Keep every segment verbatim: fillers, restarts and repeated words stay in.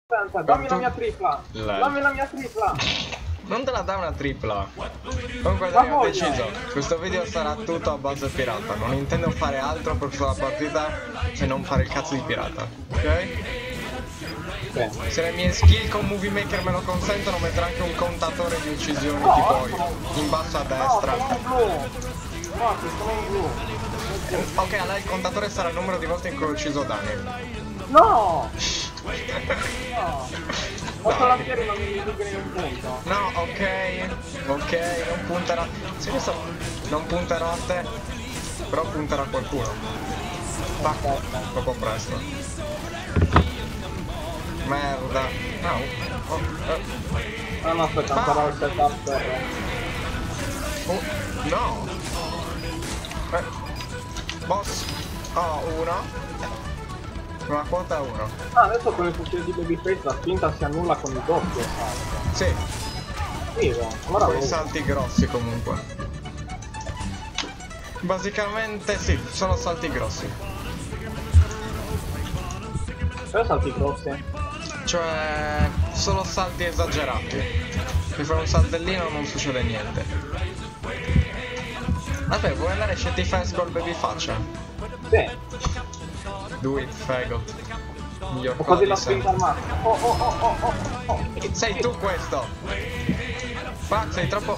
Senta, dammi la mia tripla. Dammi la mia tripla. Non te la dà una tripla. Comunque dai, ho deciso. Questo video sarà tutto a base pirata. Non intendo fare altro per tutta la partita se non fare il cazzo di pirata. Ok? Beh. Se le mie skill con Movie Maker me lo consentono, metterò anche un contatore di uccisioni no, tipo no. in basso a destra. No, sono blu. No, sono blu. Ok, allora il contatore sarà il numero di volte in cui ho ucciso Dani. No! No! Posso lampiare non mi dico in un punto. No, ok, ok, non punterà. Se io so, non punterò a te, però punterà a qualcuno. Va, troppo presto. Merda. No. Oh, oh. Ah no, aspetta, ancora il setup per... Oh, no. Eh. Boss. Oh, uno. Una quota uno. Ah, adesso con il fucile di Babyface la spinta si annulla con il doppio, sai? Sì. Vivo, allora con i salti grossi comunque. Basicamente sì, sono salti grossi. Cioè salti grossi? Cioè solo salti esagerati. Se fai un saltellino non succede niente. Vabbè, vuoi andare scettifest col baby faccia? Sì. Do it, fagot. Miglior Ho così la spinta al massimo. Oh oh oh oh oh oh. Sei tu questo. Ma sei troppo.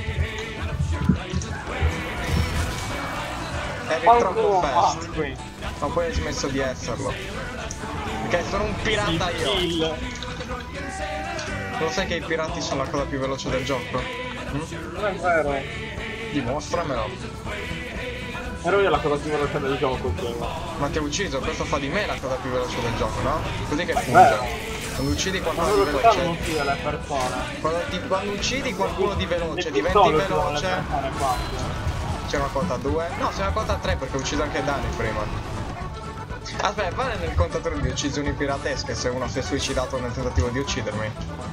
Eri oh, troppo oh, fast. Oh, ma poi hai smesso di esserlo. Perché sono un pirata io. Lo sai che i pirati sono la cosa più veloce del gioco? Hm? Non è vero. Dimostramelo. Ero io la cosa più veloce del gioco, quindi. Ma ti ho ucciso, questo fa di me la cosa più veloce del gioco, no? Così che funziona. Quando uccidi qualcuno di veloce. Non uccide le persone. Quando, ti, quando uccidi qualcuno di veloce, diventi veloce. C'è una quota due? No, c'è una quota tre perché ho ucciso anche Dani prima. Aspetta, vale nel contatore di uccisioni piratesche se uno si è suicidato nel tentativo di uccidermi.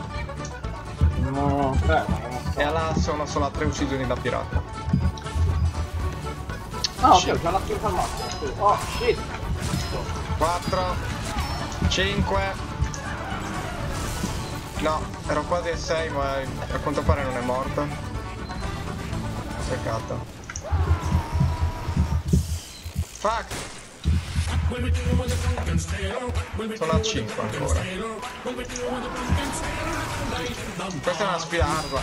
No, credo. E allora sono solo a tre uccisioni da pirata. Ah, ok, ho già la spinta al massimo. Oh, shit. quattro cinque. No, ero quasi a sei, ma a quanto pare non è morto. Peccato. Fuck. Sono a cinque ancora. Questa è una sfida ardua.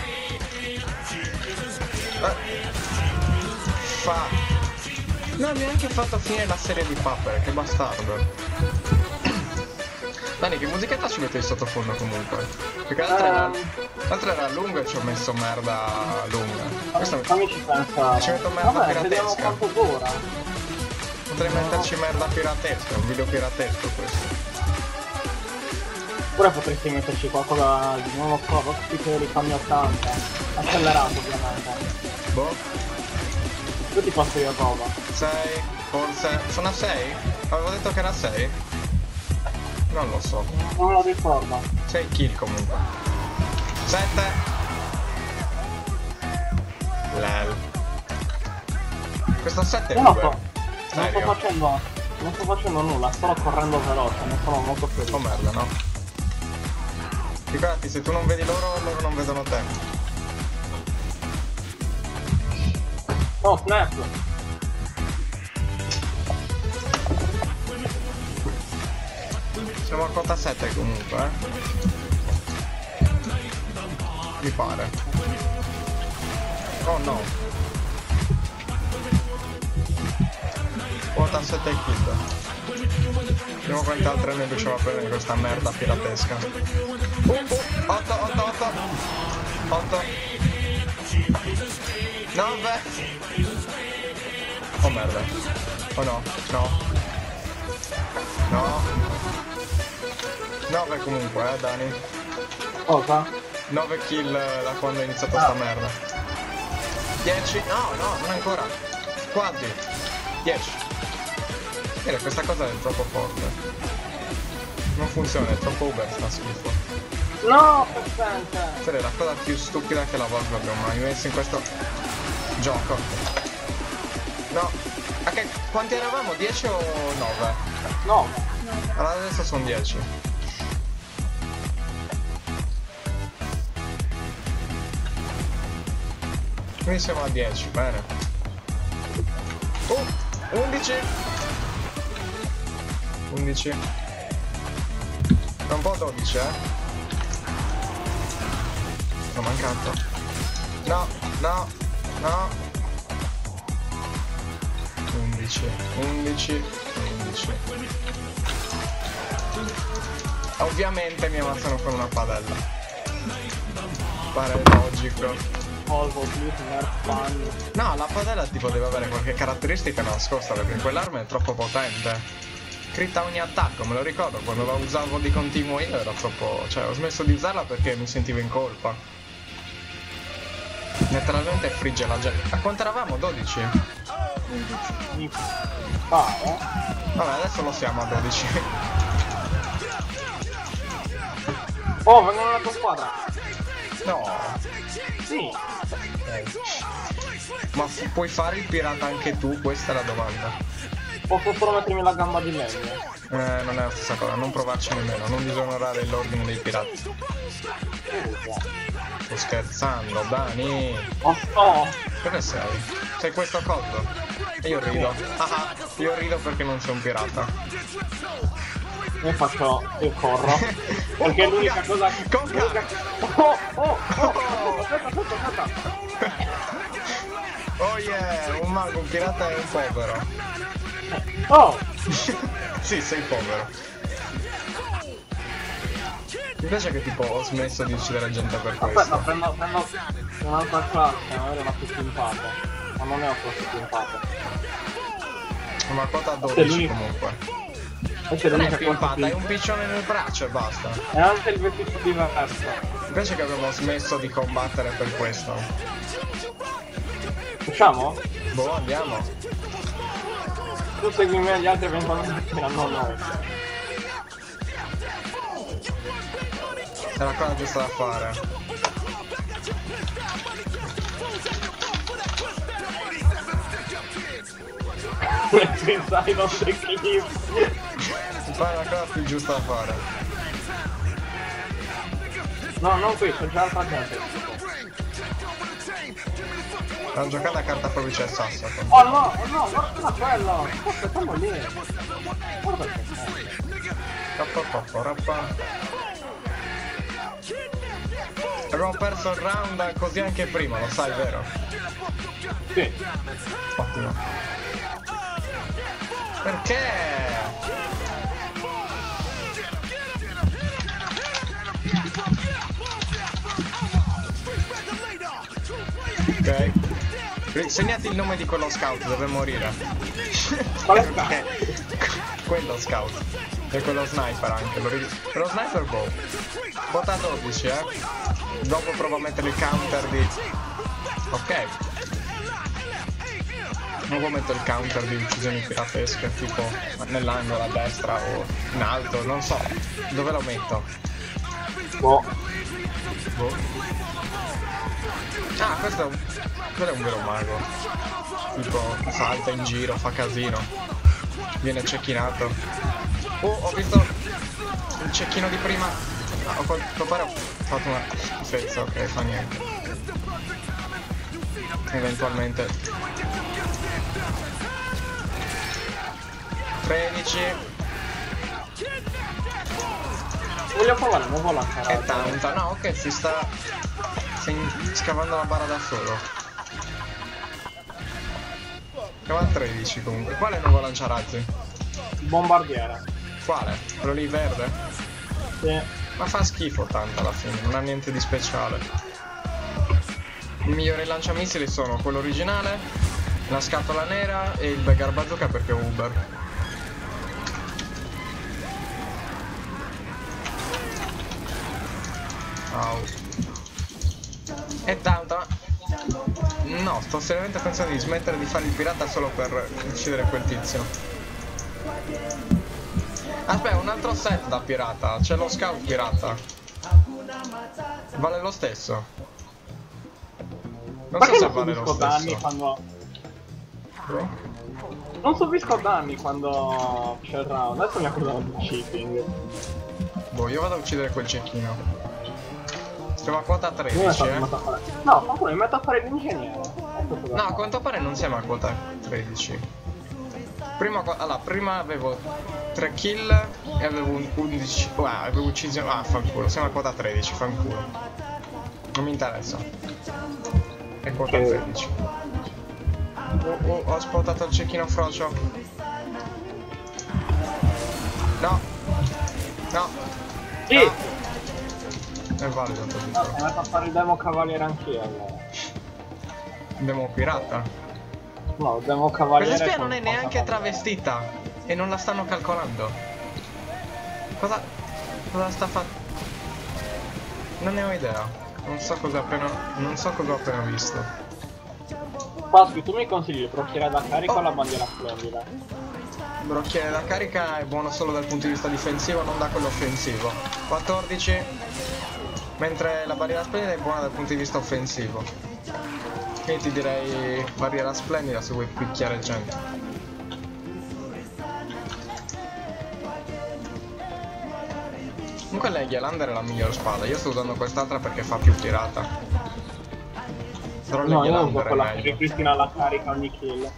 Eh. Fuck. Non mi ha neanche fatto finire la serie di papere, che bastardo. Dani, che musichetta ci metti in sottofondo comunque? Perché l'altra era, l'altra era lunga e ci ho messo merda lunga. Questa fammi ci pensare. Ci metto merda Vabbè, piratesca. vediamo quanto dura. Potrei no. metterci merda piratesca, un video piratesco questo. Oppure potresti metterci qualcosa di non lo so, tipo di anni ottanta. Accelerato ovviamente. Boh. Io ti passo io roba. sei, forse. Sono a sei? Avevo detto che era sei? Non lo so. Non lo ricordo. sei kill comunque. sette. Lel. Questo sette è non due. so. Non sto facendo. Non sto facendo nulla, sto correndo veloce, non sono molto più. Oh merda, no? Ricordati, se tu non vedi loro, loro non vedono te. Oh, snap! Siamo a quota sette comunque, eh? Mi pare. Oh no. Quota sette kill. Vediamo quante altre ne riusciamo a prendere in questa merda piratesca. Uh, uh, otto, otto, otto. otto. nove. Oh merda. Oh no, no. No. nove comunque, eh, Dani. Cosa? nove kill da quando è iniziata ah. sta merda. dieci. No, no, non ancora. Quasi. dieci. Vedete, questa cosa è troppo forte. Non funziona, è troppo uber sta schifo. No, perfetto. Questa è la cosa più stupida che la Valve abbia mai messo in questo gioco. No, ok, quanti eravamo? dieci o nove? nove. Allora adesso sono dieci. Quindi siamo a dieci, bene. Oh, undici. undici. È un po' dodici, eh. Ho mancato. No, no, no. undici, undici, undici. Ovviamente mi ammazzano con una padella. Pare logico. No, la padella tipo deve avere qualche caratteristica nascosta, perché quell'arma è troppo potente. Critta ogni attacco, me lo ricordo, quando la usavo di continuo io era troppo... cioè ho smesso di usarla perché mi sentivo in colpa. Letteralmente frigge la gente. A quanto eravamo? dodici? undici. Ah, eh? Vabbè, adesso lo siamo a dodici. Oh, vengono nella tua squadra! No. Sì. Eh. Ma puoi fare il pirata anche tu? Questa è la domanda. Posso solo mettermi la gamba di legno. Eh, non è la stessa cosa, non provarci nemmeno, non disonorare l'ordine dei pirati. Sto scherzando, Dani. Oh, oh. Dove sei? Sei questo coso? E io rido. Ah, io rido perché non sei un pirata. Io faccio... io corro. Perché è l'unica cosa che... Conca! Oh, oh, oh! Aspetta, aspetta, aspetta! Oh yeah, un mago, un pirata e un povero. Oh! Sì, sei povero. Mi piace che tipo ho smesso di uccidere gente per questo. Aspetta, prendo, prendo un'altra classe, magari una più pimpata. Ma non è una classe pimpata. Ma quota dodici comunque. Questa è Non è l'unica cosa pimpata, è un piccione nel braccio e basta. E anche il vestito diverso. Mi piace che abbiamo smesso di combattere per questo. Facciamo? Boh, andiamo. Tu segui me, gli altri eventualmente tirano noi. È la cosa giusta da fare. Ci sai, non sei clip. Fai la cosa più giusta da fare. No, non qui, c'è già altra gente. La giocata a carta forbice e sasso. Oh no, oh no, guarda quello! Aspettiamo lì! Guarda che Rappa, rappa, rappa. Abbiamo perso il round così anche prima, lo sai, vero? sì. Ottimo. Perché? Ok. Segnati il nome di quello scout, deve morire. Quale scout? Quello scout. E quello sniper anche. Lo quello sniper boh. Vota dodici, eh. Dopo provo a mettere il counter di... Ok. Dopo metto il counter di uccisioni piratesche, tipo nell'angolo a destra o in alto, non so. Dove lo metto? Boh. Boh. Ah, questo è un... quello è un vero mago. Tipo, salta in giro, fa casino. Viene cecchinato. Oh, ho visto il cecchino di prima. Ah, ho quanto pare ho fatto una schifezza, ok, fa niente. Eventualmente. tredici. Voglio provare, non voglio lanciare. E tanta, no, ok, si sta... si scavando la bara da solo. Siamo a tredici comunque. Quale nuovo lanciarazzi? Bombardiere. Quale? Quello lì verde? Sì. Ma fa schifo tanto alla fine, non ha niente di speciale. I migliori lanciamissili sono quello originale, la scatola nera e il Beggar Bazooka perché è Uber. Au. E tanta. No, sto seriamente pensando di smettere di fare il pirata solo per uccidere quel tizio. Aspetta, un altro set da pirata. C'è lo scout pirata. Vale lo stesso. Non so se vale lo stesso. Danni quando... Bro? Non subisco danni quando c'è il round. Adesso mi accusano di cheating. Boh, io vado a uccidere quel cecchino. Siamo a quota tredici, eh. No, ma mi metto a fare l'ingegnere. No, a quanto pare non siamo a quota tredici. Prima, allora, prima avevo tre kill e avevo un undici. Wow, avevo ucciso. Ah, fanculo, siamo a quota tredici, fanculo. Non mi interessa. È quota tredici. Oh, oh, ho spostato il cecchino frocio. No. No. Sì. No. È valido tutto. No, mi metto a fare il demo cavaliere anch'io allora. Demo pirata? No, il demo cavaliere. Questa spia non è neanche travestita e non la stanno calcolando. Cosa. Cosa sta facendo? Non ne ho idea. Non so cosa ho appena. Non so cosa ho appena visto. Pasqui, tu mi consigli il brocchiere da carica Oh. o la bandiera splendida? Il brocchiere da carica è buono solo dal punto di vista difensivo, non da quello offensivo. quattordici. Mentre la barriera splendida è buona dal punto di vista offensivo. Quindi ti direi barriera splendida se vuoi picchiare gente. Comunque lei Yalander è la miglior spada. Io sto usando quest'altra perché fa più pirata. Però No, lei io uso Yalander è quella che meglio. ripristina la carica ogni kill.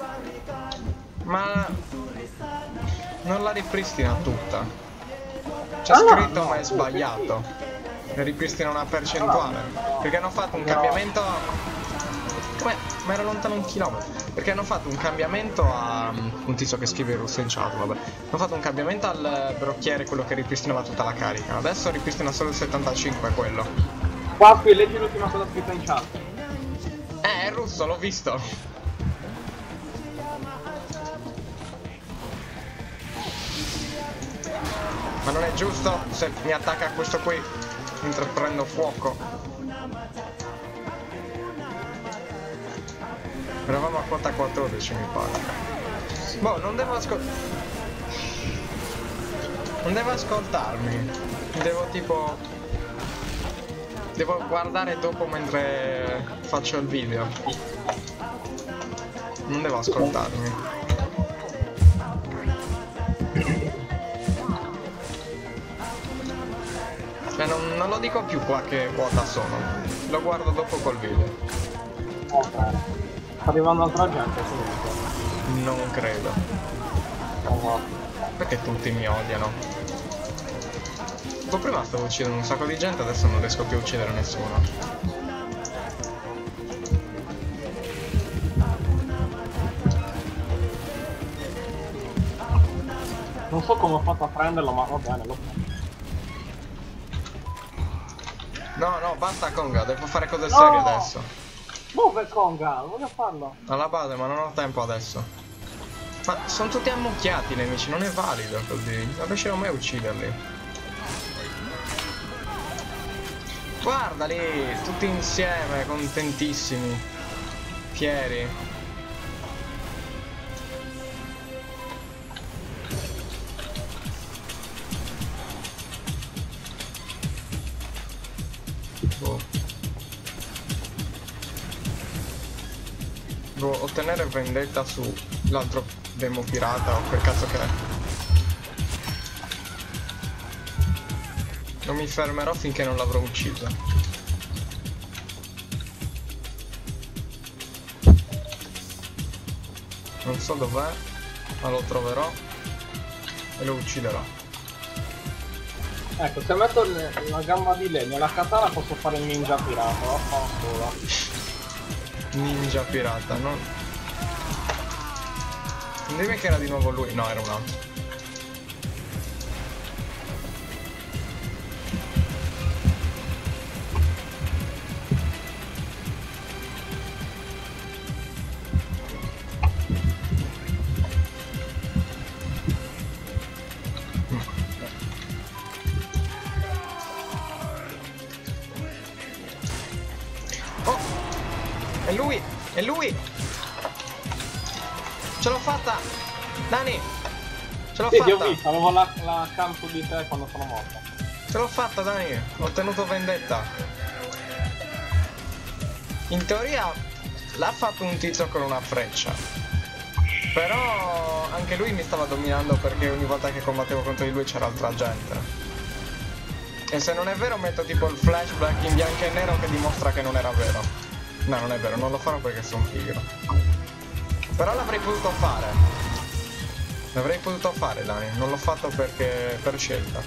Ma non la ripristina tutta. C'è Ah, no, scritto no, ma è sì, sbagliato. Ne ripristina una percentuale. Perché hanno fatto un No. cambiamento. Come? Ma era lontano un chilometro. Perché hanno fatto un cambiamento a. Un tizio che scrive in russo in chat, vabbè. Hanno fatto un cambiamento al brocchiere, quello che ripristinava tutta la carica. Adesso ripristina solo il settantacinque quello. Pasqui, leggi l'ultima cosa scritta in chat. Eh, è russo, l'ho visto. Ma non è giusto se mi attacca questo qui mentre prendo fuoco. Eravamo a quota quattordici mi pare. Boh, non devo ascoltare. Non devo ascoltarmi. Devo tipo. Devo guardare dopo mentre faccio il video. Non devo ascoltarmi. Cioè non, non lo dico più qua che quota sono. Lo guardo dopo col video. Ok. Sta arrivando altra gente comunque. Non credo. Oh, Perché tutti mi odiano? Tipo prima stavo uccidendo un sacco di gente, adesso non riesco più a uccidere nessuno. non so come ho fatto a prenderlo, ma va bene, lo prendo. No, no, basta Conga, devo fare cose No! serie adesso. Dove Conga? Voglio farlo. Alla base, ma non ho tempo adesso. Ma sono tutti ammucchiati i nemici, non è valido così. Non riuscirò mai a ucciderli. Guardali, tutti insieme, contentissimi. Fieri. Boh. Devo ottenere vendetta sull'altro demo pirata o quel cazzo che è. Non mi fermerò finché non l'avrò ucciso. Non so dov'è, ma lo troverò e lo ucciderò. Ecco, se metto le- la gamba di legno e la katana posso fare il ninja pirata, vaffanculo. Ninja pirata, non... Non dimmi che era di nuovo lui, no, era un altro. Oh! È lui! È lui! Ce l'ho fatta! Dani! Ce l'ho Sì, ti ho fatta! visto, avevo la, la cam su di te quando sono morta. Ce l'ho fatta, Dani! Ho ottenuto vendetta! In teoria l'ha fatto un tizio con una freccia. Però anche lui mi stava dominando perché ogni volta che combattevo contro di lui c'era altra gente. E se non è vero metto tipo il flashback in bianco e nero che dimostra che non era vero. No, non è vero, non lo farò perché sono pigro. Però l'avrei potuto fare. L'avrei potuto fare, Dani. Non l'ho fatto perché per scelta.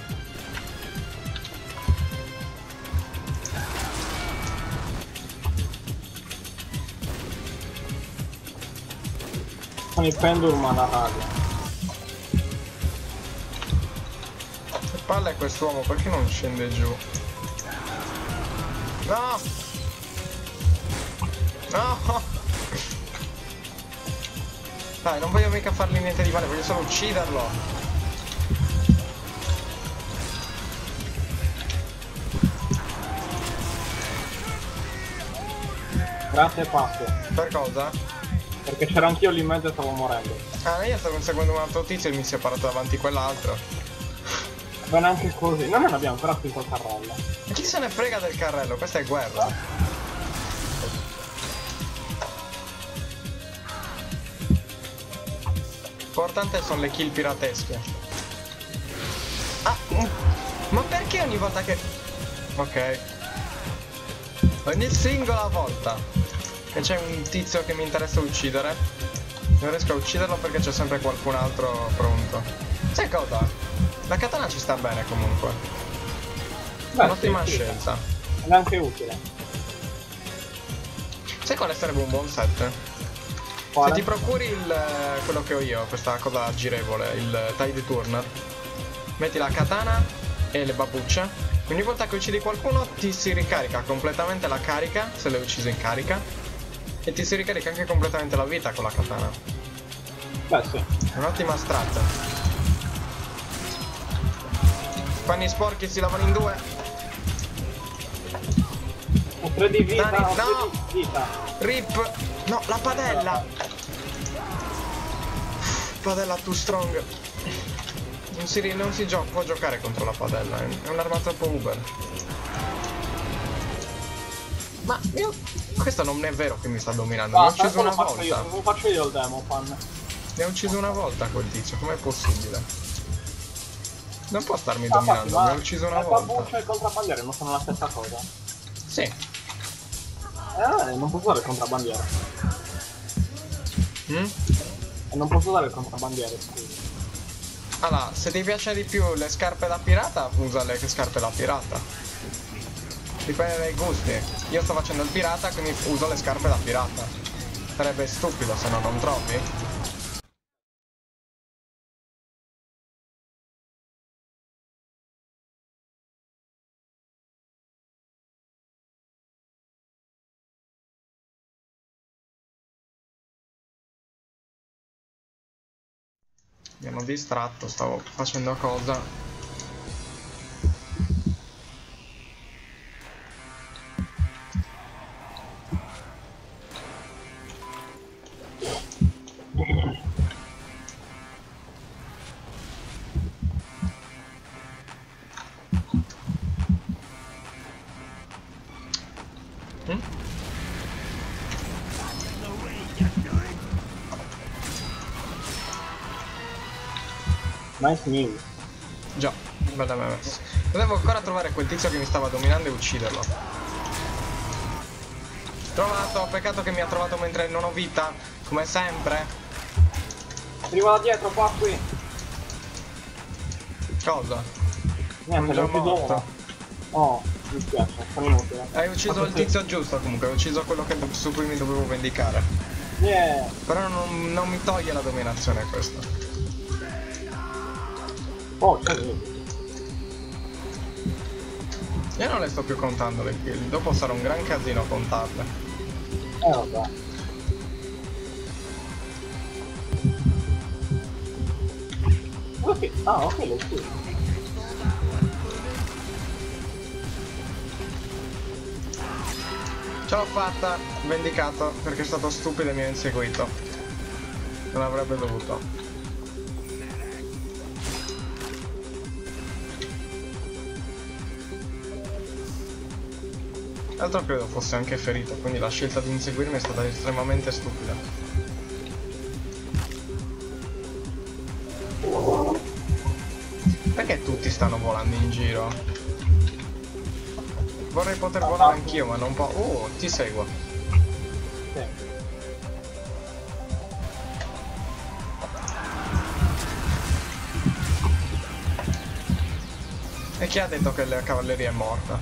Con il pendulum alla radio. Che palle è quest'uomo, perché non scende giù? No! No! Dai, non voglio mica fargli niente di male, voglio solo ucciderlo. Grazie passo. Per cosa? Perché c'ero anch'io lì in mezzo e stavo morendo. Ah, io stavo inseguendo un altro tizio e mi si è parato davanti quell'altro. Non è anche così. Noi non abbiamo ancora finito il carrello. Chi se ne frega del carrello? Questa è guerra. L'importante sono le kill piratesche. Ah, ma perché ogni volta che... Ok. Ogni singola volta che c'è un tizio che mi interessa uccidere, non riesco a ucciderlo perché c'è sempre qualcun altro pronto. Sai cosa? La katana ci sta bene comunque. Beh, un'ottima sì, scelta. È anche utile. Sai quale sarebbe un buon set? Quale? Se ti procuri il, quello che ho io, questa cosa girevole, il Tide Turner, metti la katana e le babbucce, ogni volta che uccidi qualcuno ti si ricarica completamente la carica, se l'hai ucciso in carica, e ti si ricarica anche completamente la vita con la katana. Beh sì. È un'ottima strat. Panni sporchi si lavano in due. Ho tre di vita, Dani, ho tre no! di vita. Rip! No, la padella! Padella too strong. Non si, non si gio può giocare contro la padella, è un'arma troppo uber. Ma io... Questo non è vero che mi sta dominando, mi ha ucciso una volta. Io, non faccio io il demo, fan. Mi ha ucciso una volta quel tizio, com'è possibile? Non può starmi Ah, dominando, infatti, mi ha ucciso una la volta. babbuccia e il contrabbandiere non sono la stessa cosa? Sì. Eh, non posso dare il contrabbandiere. Mm? E non posso dare il contrabbandiere, scusa. Allora, se ti piacciono di più le scarpe da pirata, usa le scarpe da pirata. Dipende dai gusti. Io sto facendo il pirata, quindi uso le scarpe da pirata. Sarebbe stupido se no, non trovi? Mi hanno distratto, stavo facendo cosa. Mm? Nice news. Già, bella me messo. Dovevo ancora trovare quel tizio che mi stava dominando e ucciderlo. Trovato, peccato che mi ha trovato mentre non ho vita, come sempre. Arriva da dietro, qua qui. Cosa? Niente, l'ho ucciso uno. Oh, mi spiace, sono inutile. Hai ucciso Fatto il sì. tizio giusto comunque, hai ucciso quello che, su cui mi dovevo vendicare. Yeah. Però non, non mi toglie la dominazione questo. Oh, c'è lì. Io non le sto più contando le kill, dopo sarà un gran casino contarle. Eh vabbè. Ok, ah ok, lo scuso. Ce l'ho fatta, vendicato, perché è stato stupido e mi ha inseguito. Non avrebbe dovuto. L'altro credo fosse anche ferito, quindi la scelta di inseguirmi è stata estremamente stupida. Perché tutti stanno volando in giro? vorrei poter volare anch'io, ma non posso. Oh, ti seguo. Sì. E chi ha detto che la cavalleria è morta?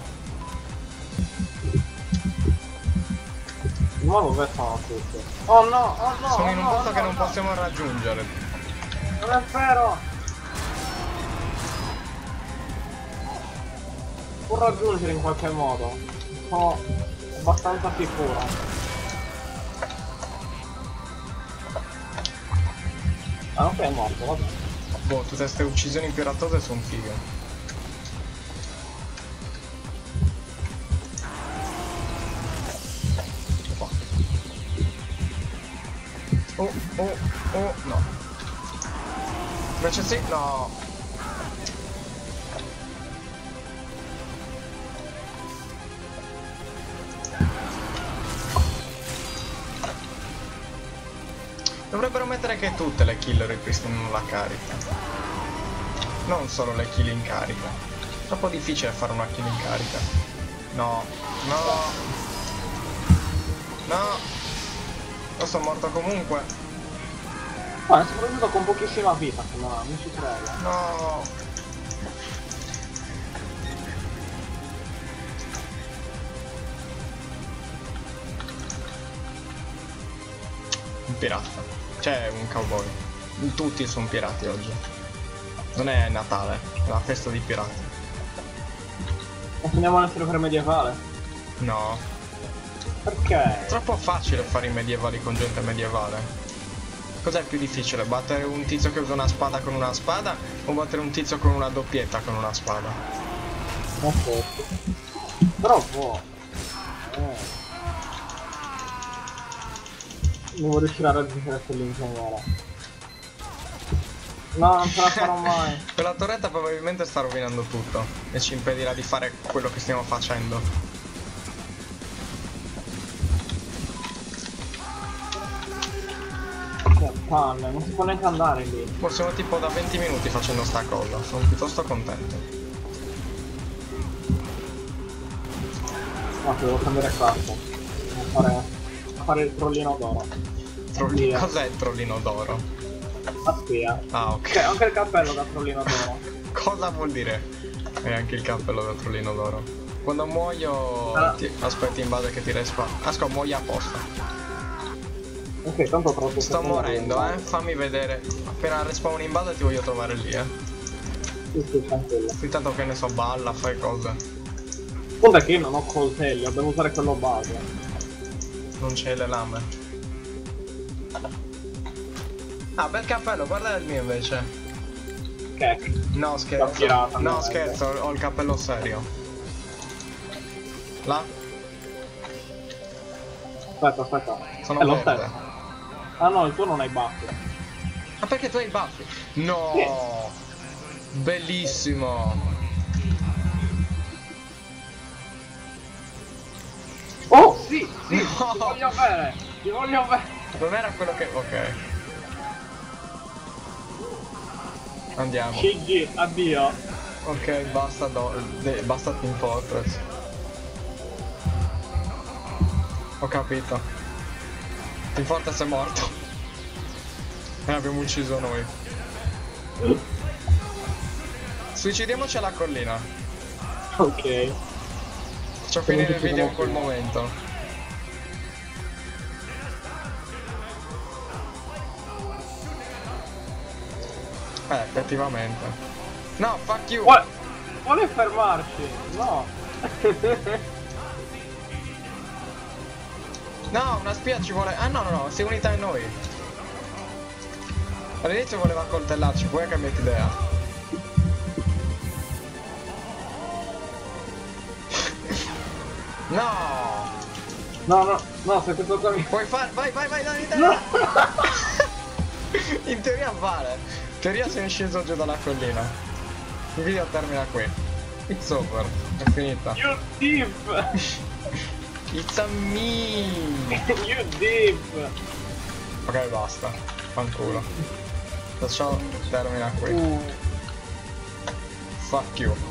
Ma dove sono tutti? Oh no, oh no! Sono oh in un no, posto oh che no, non no. possiamo raggiungere. Non è vero! Può raggiungere in qualche modo. Sono abbastanza sicuro. Ah, ok, è morto, vabbè. Boh, tutte queste uccisioni piratose sono fighe. Oh, oh, oh, no. Invece sì, no. Dovrebbero mettere che tutte le kill ripristinano la carica. Non solo le kill in carica. È troppo difficile fare una kill in carica. No, no. No. Io sono morto comunque. Ma è sopravvissuto con pochissima vita, no, non ci credo. No. Un pirata. Cioè un cowboy. Tutti sono pirati oggi. Non è Natale, è una festa di pirati. Ma finiamo a essere per medievale? No. Perché? È troppo facile fare i medievali con gente medievale. Cos'è più difficile? Battere un tizio che usa una spada con una spada o battere un tizio con una doppietta con una spada? Non so. Però può. Eh. Devo riuscire a raggiungere quell'ingegnere. No, non ce la farò mai. Quella torretta probabilmente sta rovinando tutto e ci impedirà di fare quello che stiamo facendo. Che palle, non si può neanche andare lì. Siamo tipo da venti minuti facendo sta cosa, sono piuttosto contento. No, devo cambiare classe. Devo fare, fare il trollino d'oro. Trollino. Cos'è il trollino d'oro? La spia. Ah, ok. Cioè, anche il cappello da trollino d'oro. Cosa vuol dire? E anche il cappello da trollino d'oro. Quando muoio ah. ti... aspetti in base che ti respa. Asco, muoio apposta. Ok, tanto troppo. Sto morendo, eh. Fammi vedere. Appena respawn in base ti voglio trovare lì, eh. Sì, sì, tranquillo. Intanto che ne so, balla, fai cose. Guarda che io non ho coltelli, devo usare quello base. Non c'è le lame. Ah, bel cappello, guarda il mio invece. Che? No, scherzo. pirata, no, no, scherzo, ho il cappello serio. Là? Aspetta, aspetta. Sono È lo verde. stesso. Ah no, il tuo non hai baffi. Ma perché tu hai i baffi? No! Sì. Bellissimo! Oh, sì, sì, No. ti voglio bene, ti voglio bene. Non era quello che... ok. Andiamo. G G, addio. Ok, basta, do... de... basta Team Fortress. Ho capito. Team Fortress è morto. E abbiamo ucciso noi. Suicidiamoci alla collina. Ok. Faccio finire il video in quel momento. Eh, effettivamente. No, fuck you! Vuole, vuole fermarci? No. No, una spia ci vuole... Ah no, no, no, si è unita a noi. All'inizio voleva accoltellarci, poi ha cambiato idea. No! No, no, no, se questo qua mi... Puoi fare... Vai, vai, vai, dai, dai! No. In teoria vale. In teoria sei sceso giù dalla collina. Il video termina qui. It's over. È finita. You thief! It's a me! You thief! Ok, basta. Fanculo. Ciò termina qui. Uh. Fuck you.